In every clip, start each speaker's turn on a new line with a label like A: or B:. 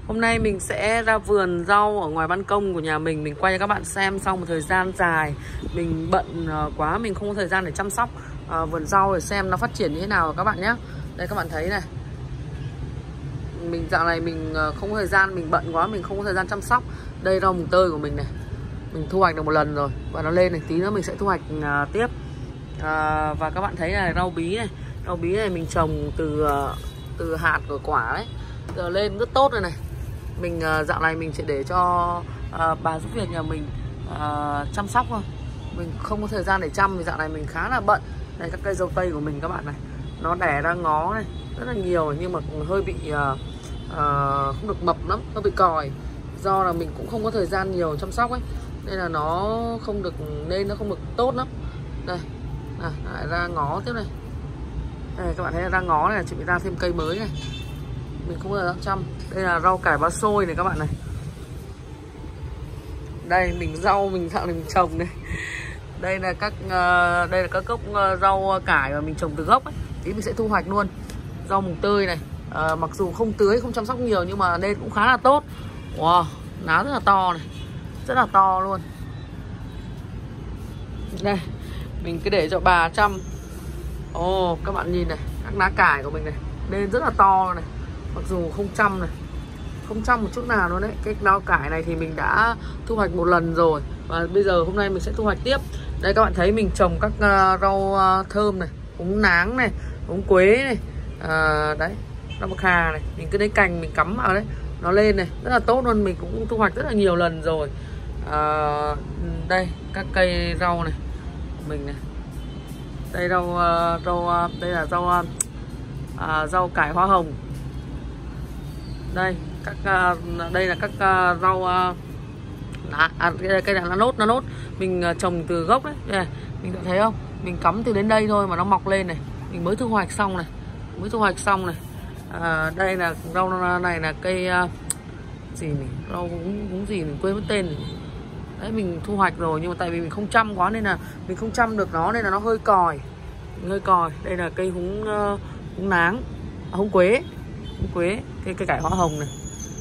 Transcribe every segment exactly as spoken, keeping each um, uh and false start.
A: Hôm nay mình sẽ ra vườn rau ở ngoài ban công của nhà mình. Mình quay cho các bạn xem sau một thời gian dài mình bận quá, mình không có thời gian để chăm sóc à, vườn rau để xem nó phát triển như thế nào các bạn nhé. Đây các bạn thấy này, mình dạo này mình không có thời gian, mình bận quá, mình không có thời gian chăm sóc. Đây rau mùng tơi của mình này, mình thu hoạch được một lần rồi và nó lên này, tí nữa mình sẽ thu hoạch à, tiếp à, và các bạn thấy là rau bí này, rau bí này mình trồng từ từ hạt của quả đấy, giờ lên rất tốt rồi này. Mình uh, dạo này mình chỉ để cho uh, bà giúp việc nhà mình uh, chăm sóc thôi, mình không có thời gian để chăm vì dạo này mình khá là bận. Đây các cây dâu tây của mình các bạn này, nó đẻ ra ngó này rất là nhiều nhưng mà hơi bị uh, uh, không được mập lắm, nó bị còi do là mình cũng không có thời gian nhiều chăm sóc ấy, nên là nó không được, nên nó không được tốt lắm. Đây à, lại ra ngó tiếp này, đây các bạn thấy là ra ngó này, chị bị ra thêm cây mới này, mình không bao giờ chăm. Đây là rau cải ba xôi này các bạn này, đây mình rau mình dạo này mình trồng này. Đây là các uh, đây là các gốc uh, rau cải mà mình trồng từ gốc ấy, tí mình sẽ thu hoạch luôn. Rau mùng tơi này, uh, mặc dù không tưới không chăm sóc nhiều nhưng mà lên cũng khá là tốt. Wow, lá rất là to này, rất là to luôn. Đây mình cứ để cho bà chăm. Ồ, oh, các bạn nhìn này, các lá cải của mình này lên rất là to luôn này, mặc dù không chăm này, không chăm một chút nào luôn đấy. Cái rau cải này thì mình đã thu hoạch một lần rồi và bây giờ hôm nay mình sẽ thu hoạch tiếp. Đây các bạn thấy mình trồng các uh, rau uh, thơm này, húng náng này, húng quế này, uh, đấy, rau bạc hà này, mình cứ lấy cành mình cắm vào đấy, nó lên này rất là tốt luôn. Mình cũng thu hoạch rất là nhiều lần rồi. Uh, đây các cây rau này của mình này, đây rau uh, rau uh, đây là rau uh, uh, rau cải hoa hồng. Đây các uh, đây là các uh, rau uh, lá, à, cây này là nốt, nó nốt mình uh, trồng từ gốc đấy. Đây, mình thấy không, mình cắm từ đến đây thôi mà nó mọc lên này, mình mới thu hoạch xong này, mới thu hoạch xong này. À, đây là rau này là cây uh, gì nhỉ, rau cũng, cũng gì mình quên mất tên này. Đấy mình thu hoạch rồi nhưng mà tại vì mình không chăm quá nên là mình không chăm được nó, nên là nó hơi còi, hơi còi. Đây là cây húng uh, húng náng, à, húng quế, húng quế, cây cây cải hoa hồng này.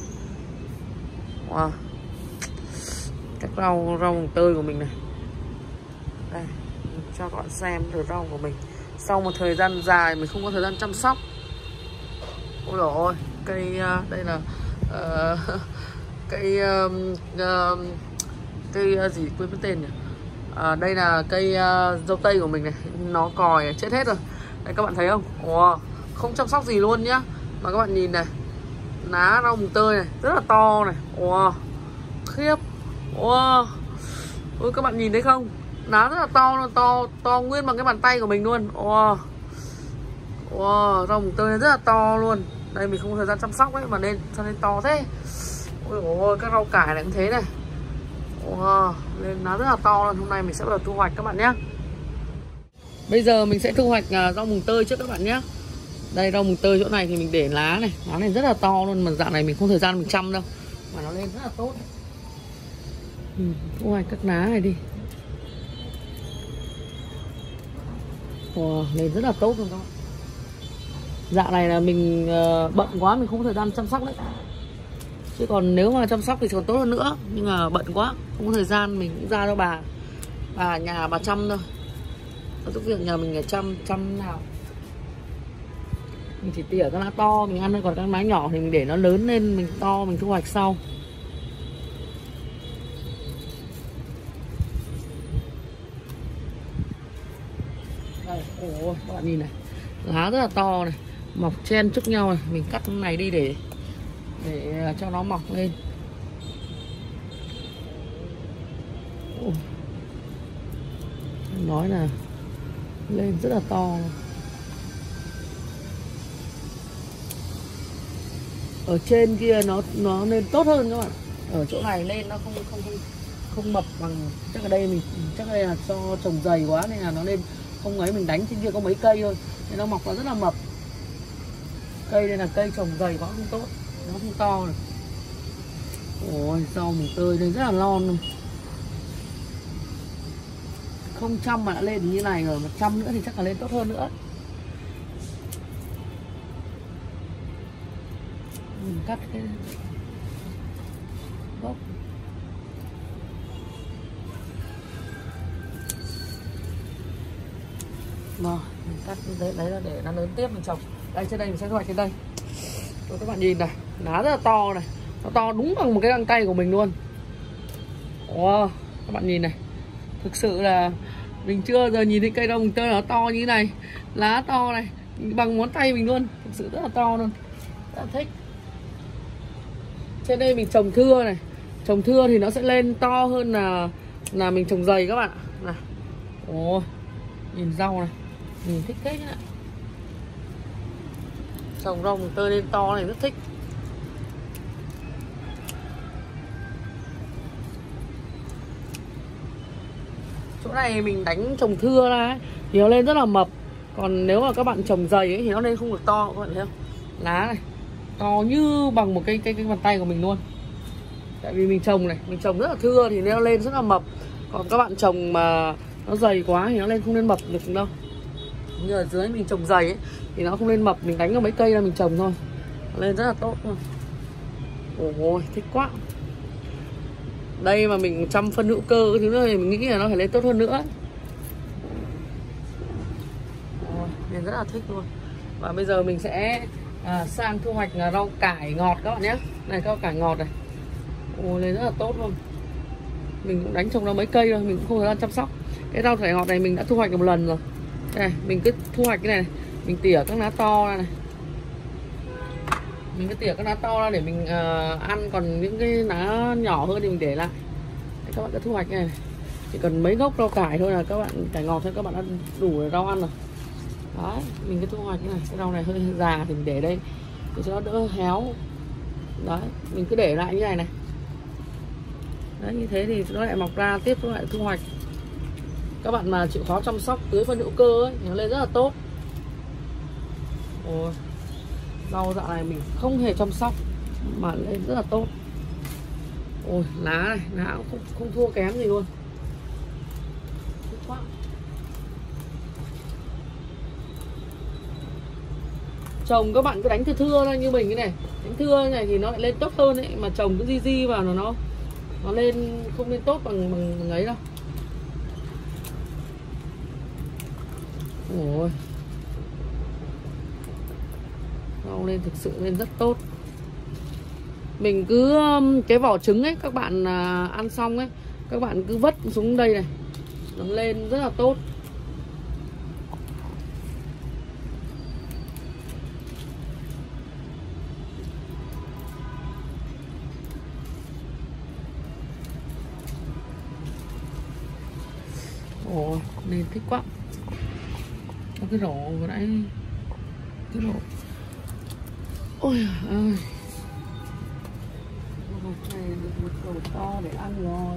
A: Wow, các rau rau mùng tơi của mình này, đây cho các bạn xem thử rau của mình sau một thời gian dài mình không có thời gian chăm sóc. Ôi dồi ôi, cây uh, đây là uh, cây uh, uh, cây uh, gì quên mất tên nhỉ. À, đây là cây uh, dâu tây của mình này, nó còi chết hết rồi. Đây các bạn thấy không? Wow, không chăm sóc gì luôn nhá. Mà các bạn nhìn này, lá rau mùng tơi này rất là to này. Wow, khiếp. Wow, ôi các bạn nhìn thấy không? Lá rất là to, to to nguyên bằng cái bàn tay của mình luôn. Wow, wow, rau mùng tơi này rất là to luôn. Đây mình không có thời gian chăm sóc ấy mà nên sao nên to thế. Ôi ôi, các rau cải này cũng thế này. Wow, lên nó rất là to luôn. Hôm nay mình sẽ bắt đầu thu hoạch các bạn nhé. Bây giờ mình sẽ thu hoạch uh, rau mùng tơi trước các bạn nhé. Đây rau mùng tơi chỗ này thì mình để lá này, lá này rất là to luôn mà dạo này mình không thời gian mình chăm đâu mà nó lên rất là tốt. Ừ, thu hoạch các lá này đi. Wow, lên rất là tốt luôn các bạn. Dạo này là mình uh, bận quá, mình không có thời gian chăm sóc đấy. Chứ còn nếu mà chăm sóc thì còn tốt hơn nữa. Nhưng mà bận quá, không có thời gian, mình cũng ra cho bà Bà nhà bà chăm thôi. Có giúp việc nhà mình là chăm, chăm nào mình chỉ tỉa cái lá to mình ăn thôi, còn các lá nhỏ thì mình để nó lớn lên, mình to mình thu hoạch sau. Đây, ôi các bạn nhìn này, lá rất là to này, mọc chen chúc nhau này, mình cắt cái này đi để để cho nó mọc lên. Ôi, nói là lên rất là to. Ở trên kia nó nó lên tốt hơn các bạn. Ở chỗ này lên nó không không không không mập bằng, chắc ở đây mình chắc ở đây là do trồng dày quá nên là nó lên không ấy. Mình đánh trên kia có mấy cây thôi nên nó mọc nó rất là mập. Cây đây là cây trồng dày quá không tốt, nó không to này. Ôi rau mùng tơi đây rất là non luôn. Không chăm mà đã lên như này rồi, mà chăm nữa thì chắc là lên tốt hơn nữa. Mình cắt cái gốc. Rồi, mình cắt đấy, đấy là để nó lớn tiếp mình trồng. Đây trên đây mình sẽ thu hoạch trên đây. Rồi các bạn nhìn này, lá rất là to này. Nó to đúng bằng một cái găng tay của mình luôn. Wow, các bạn nhìn này. Thực sự là mình chưa giờ nhìn thấy cây đâu mình tơ nó to như thế này. Lá to này, bằng ngón tay mình luôn. Thực sự rất là to luôn. Rất là thích. Trên đây mình trồng thưa này. Trồng thưa thì nó sẽ lên to hơn là là mình trồng dày các bạn ạ. Này. Ồ, nhìn rau này. Nhìn thích thế nhá. Trồng rau mình tơi lên to này rất thích. Chỗ này mình đánh trồng thưa ra ấy, thì nó lên rất là mập. Còn nếu mà các bạn trồng dày ấy, thì nó lên không được to. Các bạn thấy không? Lá này to như bằng một cái cái cái bàn tay của mình luôn. Tại vì mình trồng này, mình trồng rất là thưa thì nó lên rất là mập. Còn các bạn trồng mà nó dày quá thì nó lên không lên mập được đâu. Như ở dưới mình trồng dày ấy, thì nó không lên mập, mình đánh vào mấy cây ra mình trồng thôi. Nó lên rất là tốt luôn. Ôi, thích quá. Đây mà mình chăm phân hữu cơ cái thứ này mình nghĩ là nó phải lên tốt hơn nữa. Ôi, mình rất là thích luôn. Và bây giờ mình sẽ à, sang thu hoạch là rau cải ngọt các bạn nhé. Này rau cải ngọt này. Ôi, lên rất là tốt luôn. Mình cũng đánh trồng ra mấy cây rồi, mình cũng không phải chăm sóc. Cái rau cải ngọt này mình đã thu hoạch được một lần rồi. Đây này, mình cứ thu hoạch cái này, này. Mình tỉa các lá to ra này. Mình cứ tỉa các lá to ra để mình uh, ăn. Còn những cái lá nhỏ hơn thì mình để lại. Đấy, các bạn cứ thu hoạch cái này, này. Chỉ cần mấy gốc rau cải thôi là các bạn cải ngọt thôi các bạn ăn đủ rau ăn rồi. Đấy, mình cứ thu hoạch cái này. Cái rau này hơi già thì mình để đây để cho nó đỡ héo. Đấy, mình cứ để lại như này này. Đấy, như thế thì nó lại mọc ra tiếp, nó lại thu hoạch. Các bạn mà chịu khó chăm sóc tưới phân hữu cơ ấy, nó lên rất là tốt. Ôi, rau dạo này mình không hề chăm sóc mà lên rất là tốt. Ôi, lá này, lá cũng không, không thua kém gì luôn. Thích quá. Trồng các bạn cứ đánh thưa thưa thôi như mình cái này. Đánh thưa này thì nó lại lên tốt hơn ấy. Mà trồng cứ di di vào là nó Nó lên không lên tốt bằng, bằng, bằng ấy đâu. Ôi, rau lên thực sự lên rất tốt. Mình cứ cái vỏ trứng ấy các bạn à, ăn xong ấy, các bạn cứ vất xuống đây này, nó lên rất là tốt. Ồ, nên thích quá. Có cái rổ vừa nãy, cái rổ. Ôi ơi, một này được một rổ to để ăn rồi.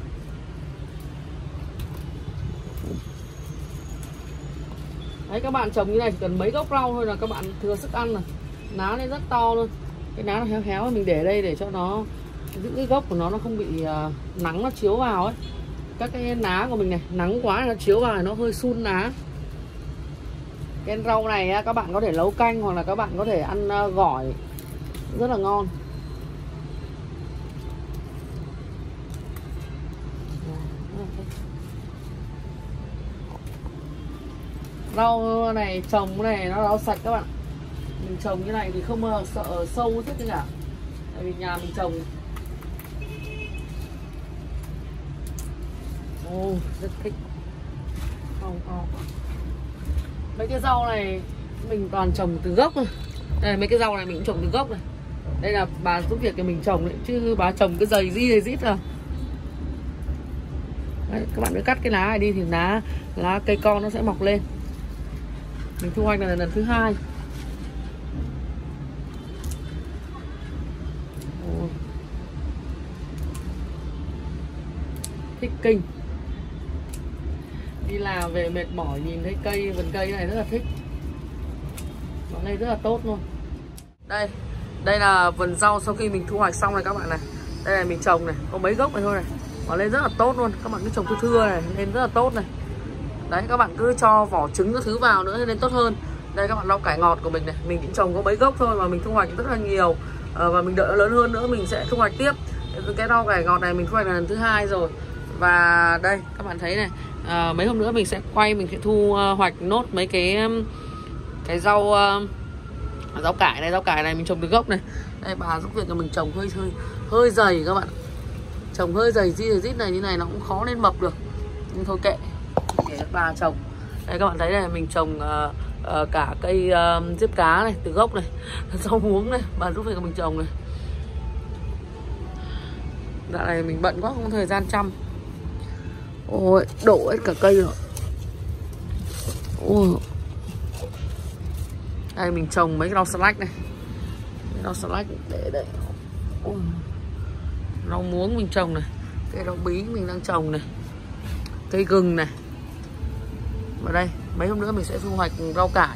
A: Đấy, các bạn trồng như này chỉ cần mấy gốc rau thôi là các bạn thừa sức ăn rồi. Lá này rất to luôn. Cái lá nó héo héo mình để đây để cho nó giữ cái gốc của nó nó không bị uh, nắng nó chiếu vào ấy. Các cái lá của mình này nắng quá nó chiếu vào nó hơi sun lá. Cái rau này các bạn có thể nấu canh hoặc là các bạn có thể ăn gỏi rất là ngon. Rau này trồng cái này nó rau sạch các bạn. Mình trồng như này thì không bao giờ sợ sâu hết tất cả. Tại vì nhà mình trồng. Ồ, oh, rất thích. Không, không. Mấy cái rau này mình toàn trồng từ gốc thôi. Đây, mấy cái rau này mình cũng trồng từ gốc này. Đây là bà giúp việc cho mình trồng đấy, chứ bà trồng cái dày di dày dít à. Đấy, các bạn cứ cắt cái lá này đi thì lá lá cây con nó sẽ mọc lên. Mình thu hoạch này là lần thứ hai. Ồ. Thích kinh. Đi làm về mệt mỏi nhìn thấy cây, vườn cây này rất là thích. Nó lên rất là tốt luôn. Đây, đây là vườn rau sau khi mình thu hoạch xong này các bạn này. Đây là mình trồng này, có mấy gốc này thôi này. Nó lên rất là tốt luôn. Các bạn cứ trồng thưa thưa này, lên rất là tốt này. Đấy, các bạn cứ cho vỏ trứng các thứ vào nữa nên tốt hơn. Đây các bạn rau cải ngọt của mình này, mình cũng trồng có mấy gốc thôi mà mình thu hoạch rất là nhiều. à, Và mình đợi nó lớn hơn nữa mình sẽ thu hoạch tiếp. Cái rau cải ngọt này mình thu hoạch là lần thứ hai rồi. Và đây các bạn thấy này, à, mấy hôm nữa mình sẽ quay, mình sẽ thu hoạch nốt mấy cái cái rau uh, rau cải này. Rau cải này mình trồng từ gốc này. Đây bà giúp việc cho mình trồng hơi hơi hơi dày các bạn, trồng hơi dày di rít này như này nó cũng khó nên mập được, nhưng thôi kệ, để các bà trồng. Đây các bạn thấy này, mình trồng uh, uh, cả cây uh, diếp cá này từ gốc này, rau muống này, bà giúp việc cho mình trồng này. Dạo này mình bận quá không có thời gian chăm. Ôi, đổ hết cả cây rồi. Ôi. Đây mình trồng mấy cái rau salad này. Cái rau salad để đây. Ôi. Rau muống mình trồng này. Cây rau bí mình đang trồng này. Cây gừng này. Và đây, mấy hôm nữa mình sẽ thu hoạch rau cải.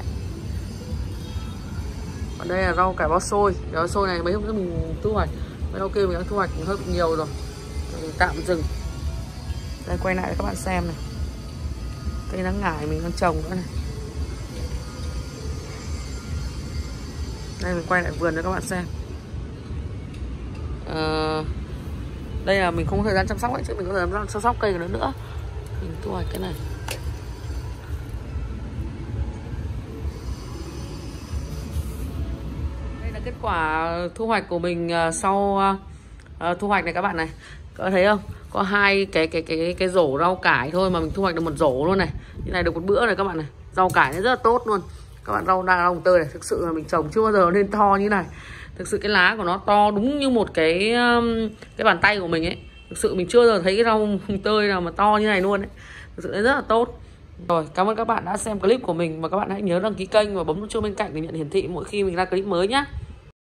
A: Và đây là rau cải bao xôi. Rau xôi này mấy hôm nữa mình thu hoạch. Mấy rau kia mình đang thu hoạch hơi bị nhiều rồi. Mình tạm dừng. Đây quay lại cho các bạn xem này. Cây nắng ngải mình đang trồng nữa này. Đây mình quay lại vườn cho các bạn xem. à, Đây là mình không có thời gian chăm sóc ấy, chứ mình có thời gian chăm sóc cây nữa nữa. Mình thu hoạch cái này. Đây là kết quả thu hoạch của mình sau uh, thu hoạch này các bạn này. Các bạn thấy không? Có hai cái cái cái cái rổ rau cải thôi mà mình thu hoạch được một rổ luôn này. Như này được một bữa này các bạn này. Rau cải nó rất là tốt luôn. Các bạn rau đa rau tơi này, thực sự là mình trồng chưa bao giờ nên to như này. Thực sự cái lá của nó to đúng như một cái cái bàn tay của mình ấy. Thực sự mình chưa bao giờ thấy cái rau tơi nào mà to như này luôn ấy. Thực sự nó rất là tốt. Rồi, cảm ơn các bạn đã xem clip của mình, và các bạn hãy nhớ đăng ký kênh và bấm nút chuông bên cạnh để nhận hiển thị mỗi khi mình ra clip mới nhé.